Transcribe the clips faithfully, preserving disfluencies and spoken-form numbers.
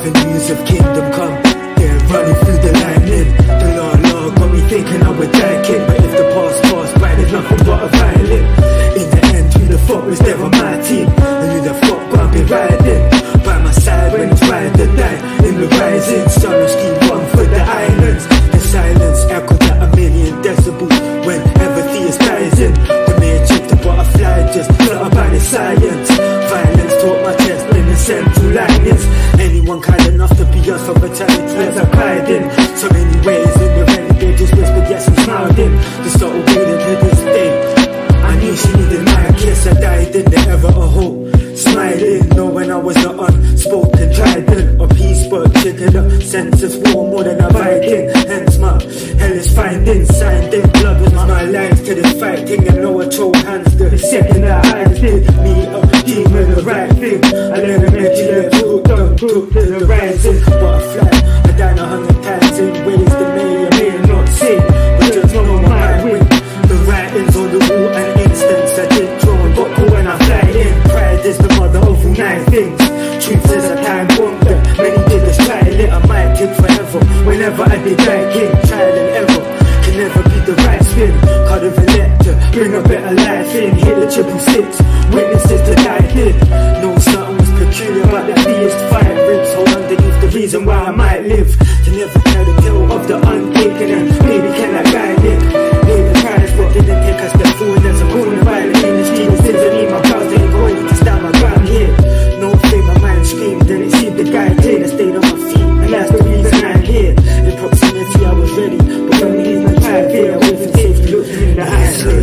Avenues of kingdom come, they're running through the lightning. The law law got me thinking I would die kid, but if the past passed by, there's nothing but a violin. In the end, who the fuck was there on my team? And who the fuck got be riding by my side when it's ride or die? In the rising sun, I ski one for the islands. The silence echoed at a million decibels whenever Theus dies in. The mere check the butterfly just flutter by the science. Violence taught my chest in the central linings. Anyone kind enough to be us for eternity as I cried in. So many ways in the rainy they just whispered yes and smiled in. The subtle bleeding to this day, I knew she needed my kiss. I died in the ever a hope, smiling, knowing I was the unspoken trident. A peace but chicken up, sense of war more than a Viking. Hence my hellish findings, signed in blood was my life to this fight thing. And no I throw hands the second that I did me a demon, the right thing. I never met you left hooked on, took to the rising. Butterfly, I died a hundred times in ways that may or may not say, but just know I might win. The writings on the wall and instance I did draw and buckle when I fly in. Pride is the mother of all nine things. Truth is a time bomb that many did this try it. I might take forever whenever I did die king. Trial and ever can never be the right spin. Card of elector, bring a better life in. Hit the triple six, witnesses to die did. Know something was peculiar about the theist fire ribs. Hold underneath the reason why I might live. To never tell the tale of the untaken and maybe can I guide it. Paid the price but didn't take a step forward. There's a corner violent in the street. Since I need my cars, they ain't going to stand my ground here. No fame, my mind screamed and it seemed the guy clean. I stayed on my feet and that's the reason I'm here. In proximity I was ready, but when we leave my tribe here, I wasn't safe to look me in the eyes. It's a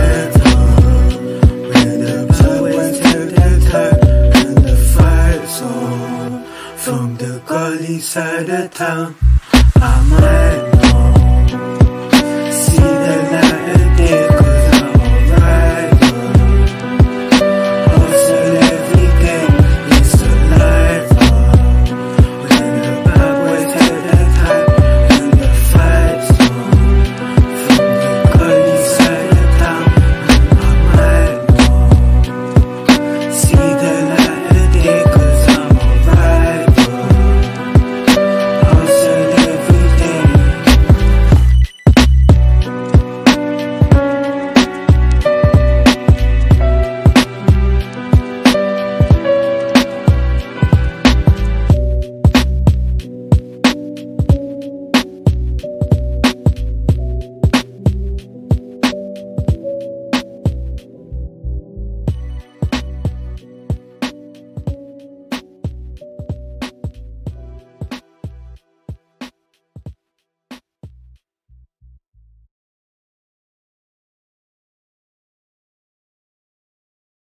life where the blood was kept intact and the fights on from the gully side of town. I might